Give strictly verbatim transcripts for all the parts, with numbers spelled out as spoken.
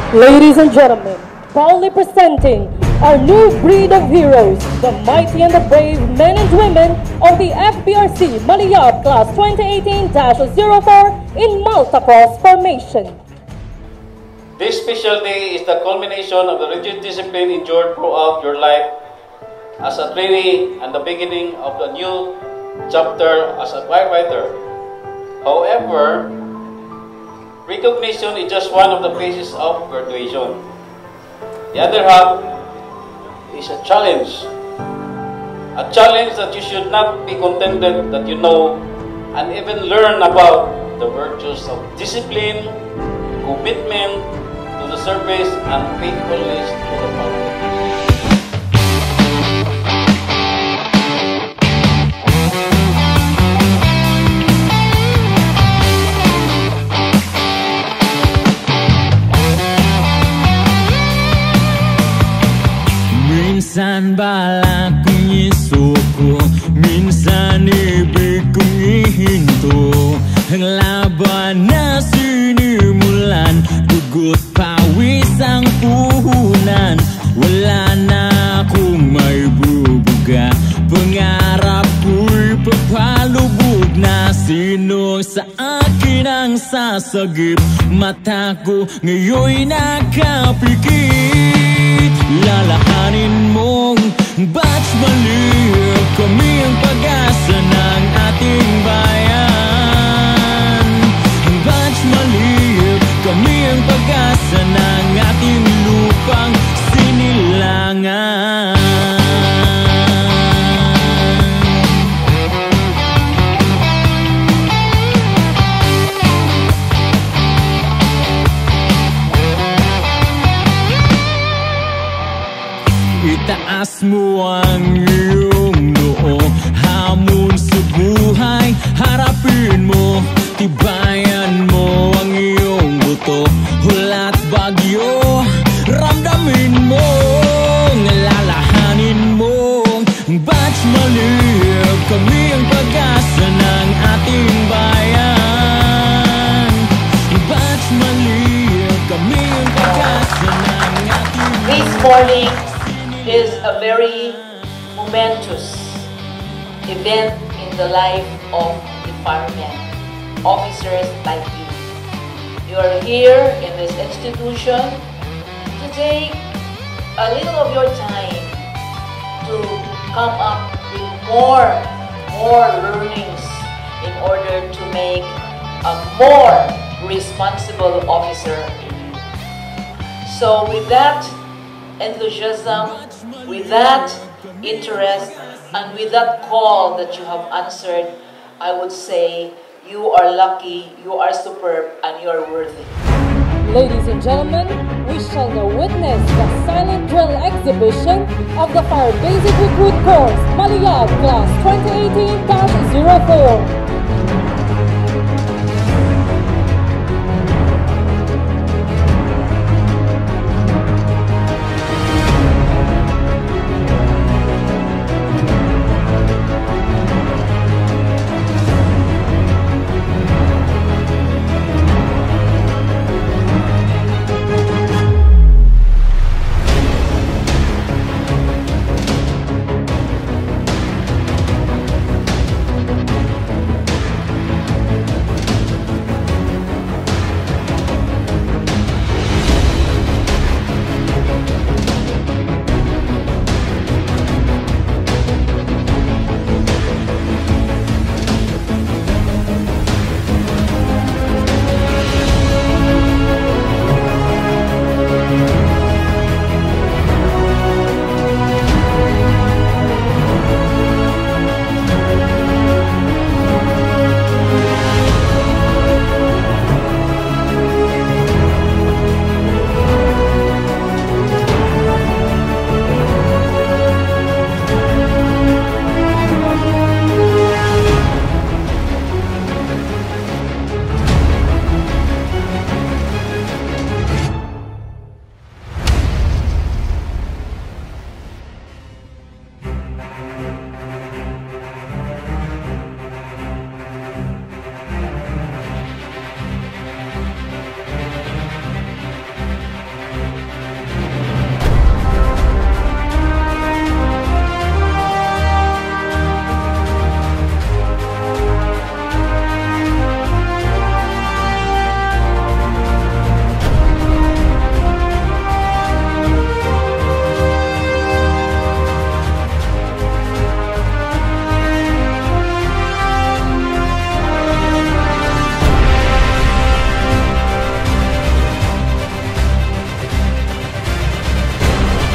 Ladies and gentlemen, proudly presenting our new breed of heroes, the mighty and the brave men and women of the F B R C Maliyab Class twenty eighteen dash zero four in multi-cross formation. This special day is the culmination of the rigid discipline endured throughout your life as a trainee and the beginning of the new chapter as a firefighter. However, recognition is just one of the phases of graduation. The other half is a challenge. A challenge that you should not be contented that you know and even learn about the virtues of discipline, commitment to the service, and faithfulness to the public. Minsan bala kong isuko, minsan ibig kong ihinto. Ang laban na sinimulan, dugot pawis ang puhunan. Wala na akong may bubuga, pangarap ko'y papalubog na. Sino sa akin ang sasagip, mata ko ngayon'y nakapikit. Lalahanin mong batch maliw, kami ang pag-asa ng ating bayan. Batch maliw, kami ang pag-asa ng ating lupang sinilangan. Itaas mo ang iyong noo, hamon sa buhay, harapin mo, tibayan mo ang iyong buto. Hulat bagyo, ramdamin mo, lalahanin mo. Batch maliw, kami ang pag-asa ng ating bayan. Batch maliw, kami ang pag-asa ng ating bayan. This morning is a very momentous event in the life of the firemen, officers like you. You are here in this institution to take a little of your time to come up with more, more learnings in order to make a more responsible officer in you. So with that enthusiasm, with that interest, and with that call that you have answered, I would say you are lucky, you are superb, and you are worthy. Ladies and gentlemen, we shall now witness the silent drill exhibition of the Fire Basic Recruit Course, Maliyab Class twenty eighteen dash zero four.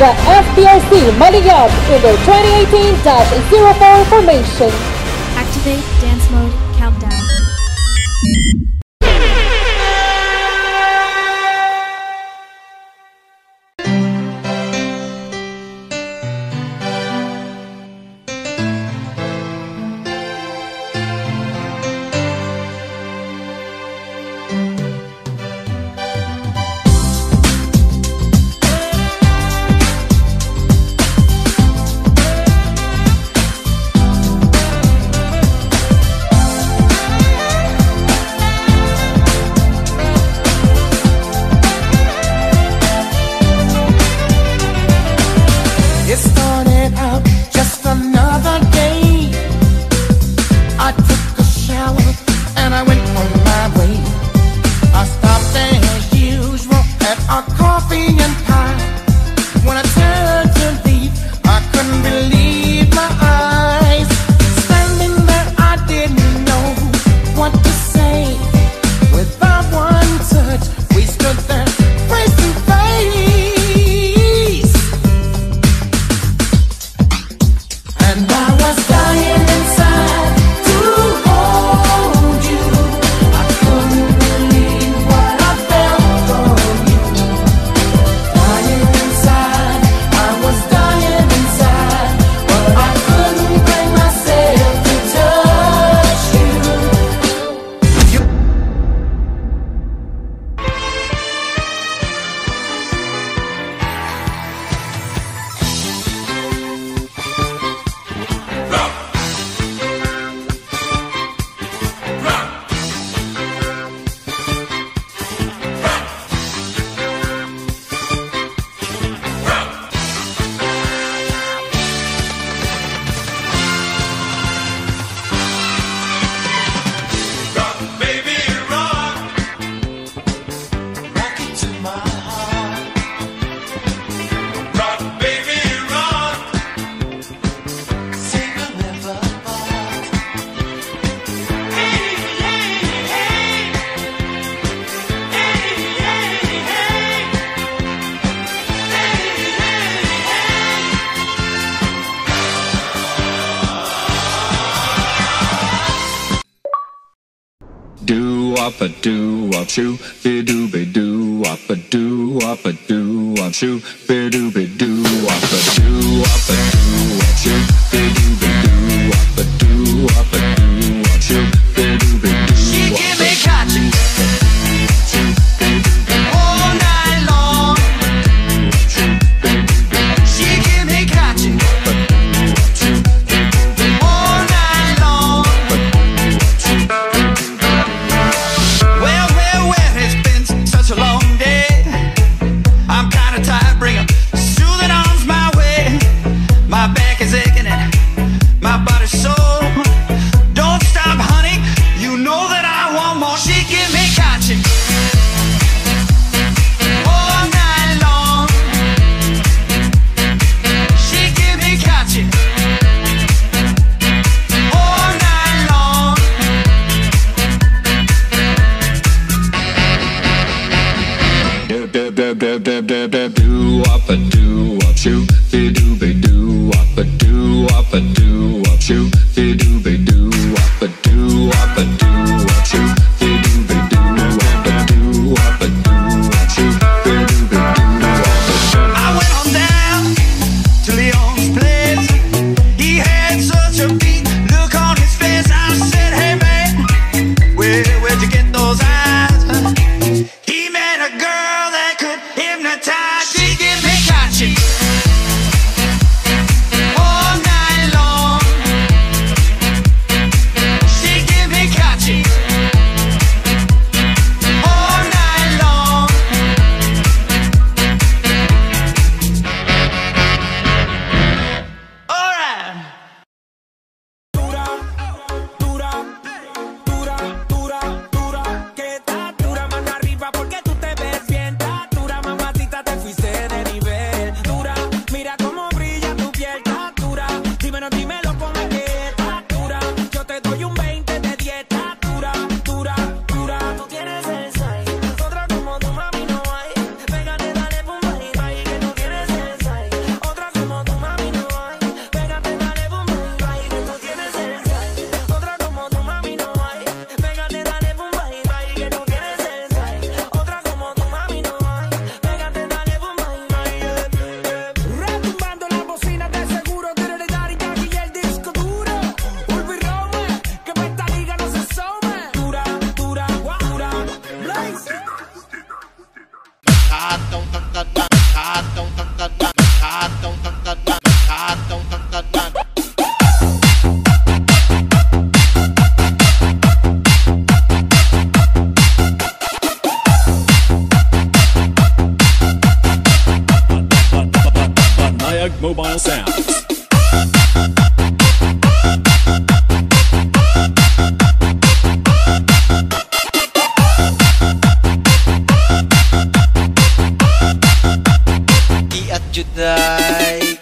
the F B R C Maliyab in their twenty eighteen dash zero four formation. Activate dance mode countdown. Do up a do up shoo, be do be do up a do up a do up shoo, be do be do up a do up a do up shoo, be do be do up a do up a do up shoo, be do be do. She give me catching all night long. She give me catching all night long. Well, well, well, it's been such a long day. I'm kinda tired, bring 'em soothing arms my way. My back is aching and my body's sore. Don't stop, honey, you know that I want more. She give me catching all night long. She give me catching all night long. Do do do do do do do do up a do up shoo, be do be do up a do up a do up shoo, be do be do up a do up a do up shoo, be do be do up a do up a do up shoo, be do be do up a do. I went on down to Leon's place. He had such a beat look on his face. I said, hey man, where where'd you get those eyes? He met a girl that could hypnotize. She give me catching all night long. She give me catching all night long. All right. Dura, dura, dura, dura, dura, que está dura mano arriba porque tú te ves bien, está dura mamacita, te fuiste de nivel. Mobile Sounds. I at Juday.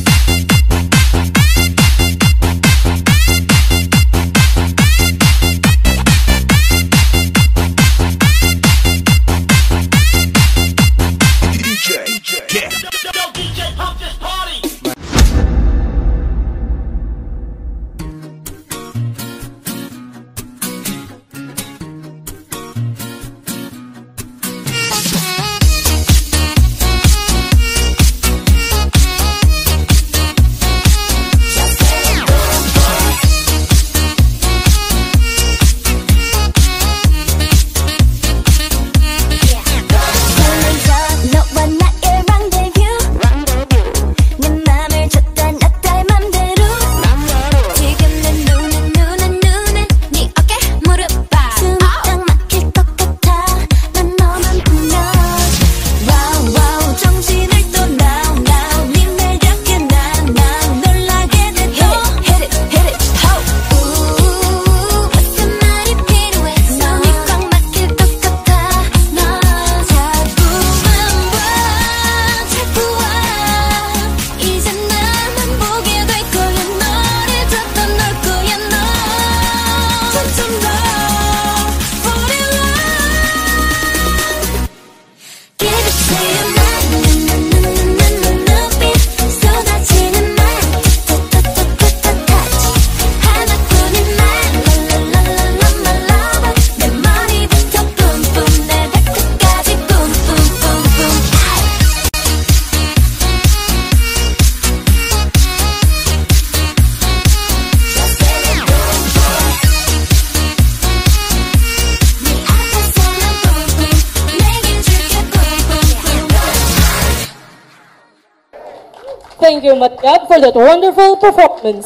Thank you, Matyag, for that wonderful performance.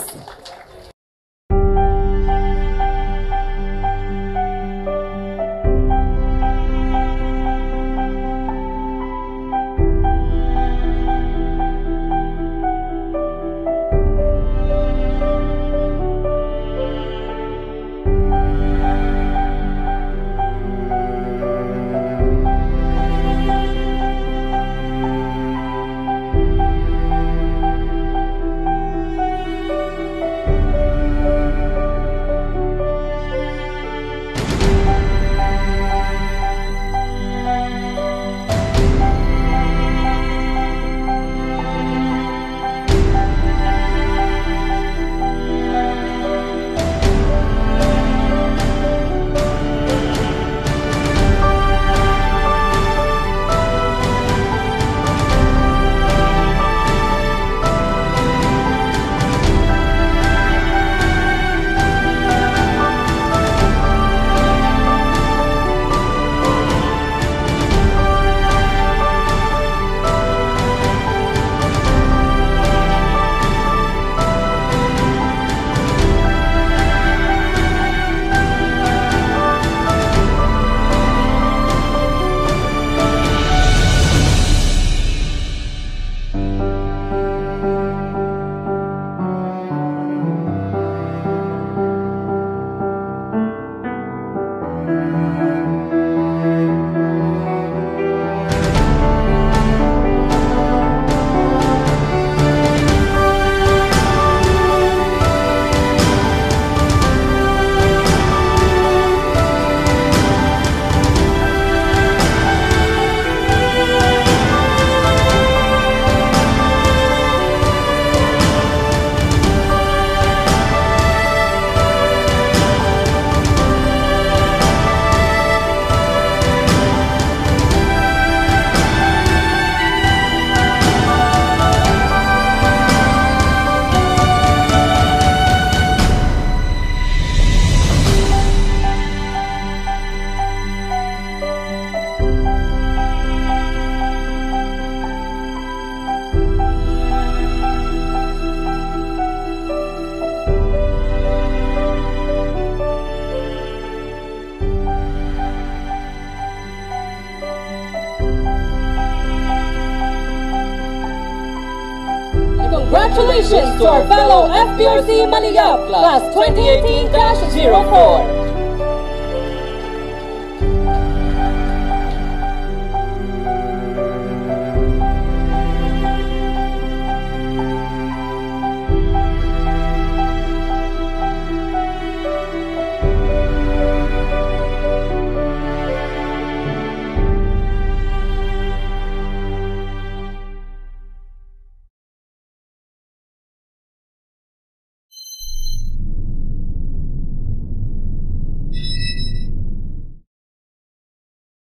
Congratulations to our fellow F B R C Maliyap Class twenty eighteen dash zero four.